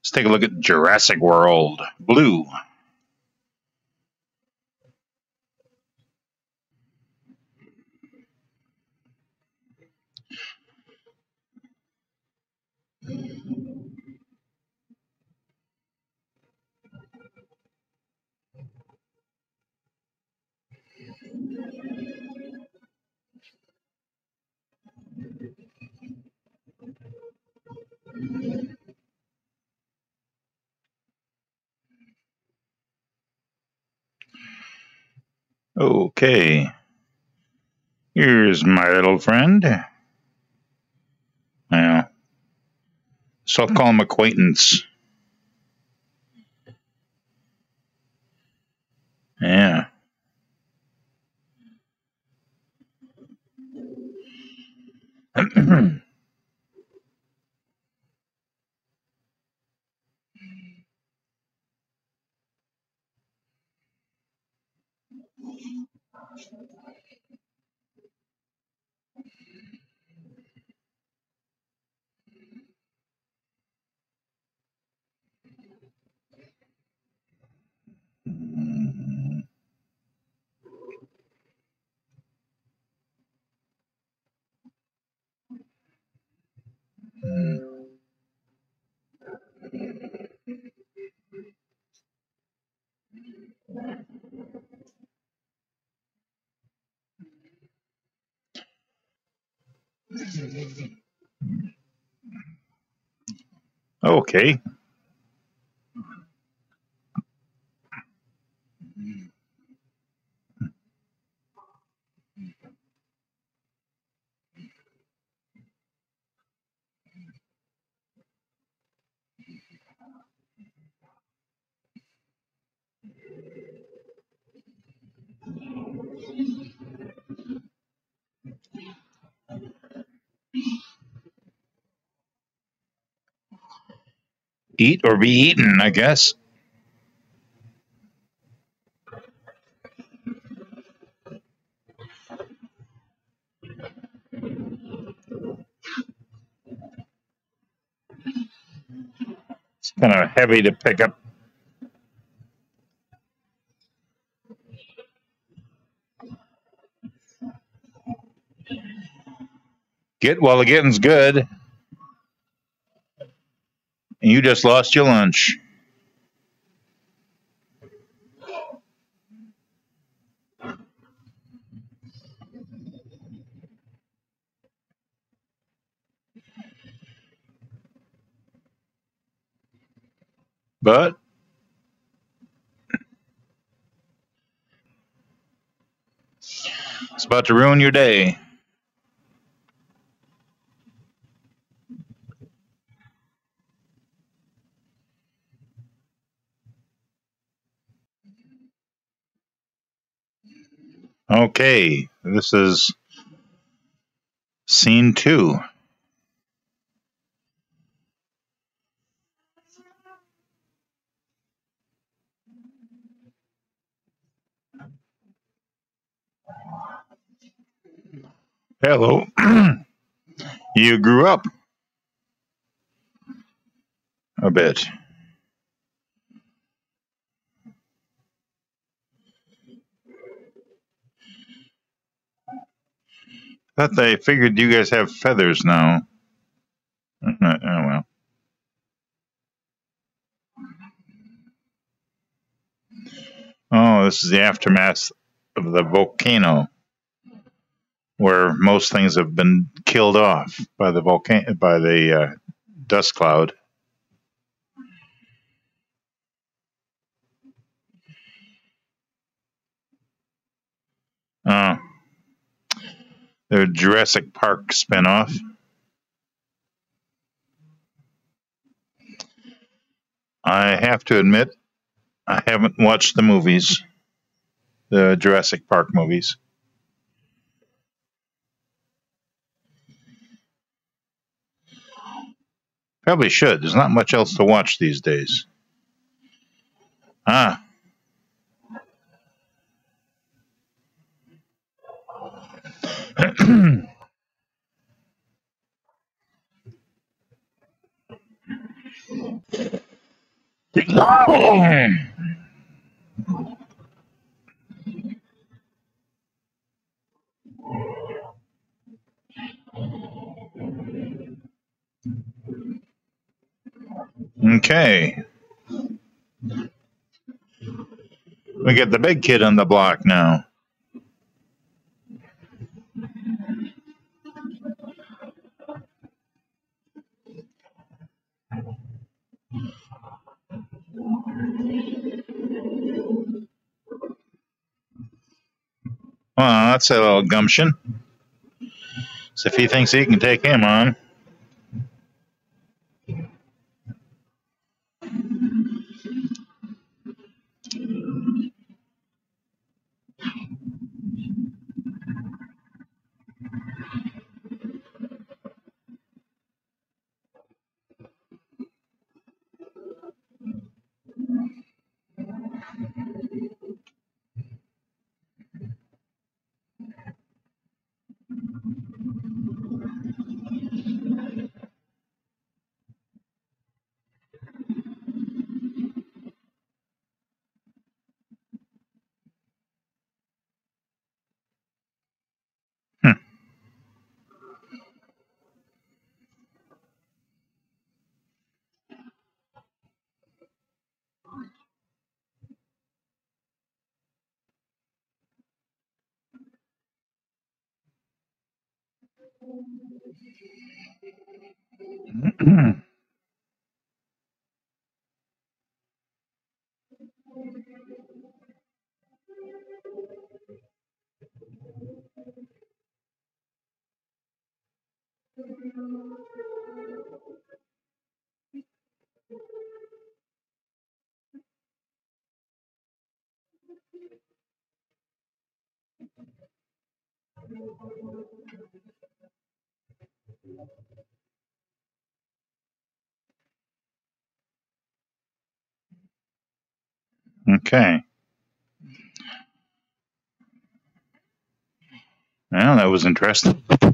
Let's take a look at Jurassic World. Blue. Okay. Here's my little friend. Yeah. So I'll call him acquaintance. Yeah. Okay. Eat or be eaten, I guess. It's kind of heavy to pick up. Get while the getting's good. And you just lost your lunch. But it's about to ruin your day. Okay, this is scene 2. Hello. You grew up a bit. Thought they figured you guys have feathers now. Oh well. Oh, this is the aftermath of the volcano, where most things have been killed off by the dust cloud. Oh, the Jurassic Park spinoff. I have to admit, I haven't watched the movies, the Jurassic Park movies. Probably should. There's not much else to watch these days. Ah. Okay. We get the big kid on the block now. Well, that's a little gumption. So if he thinks he can take him on. Okay. Well, that was interesting.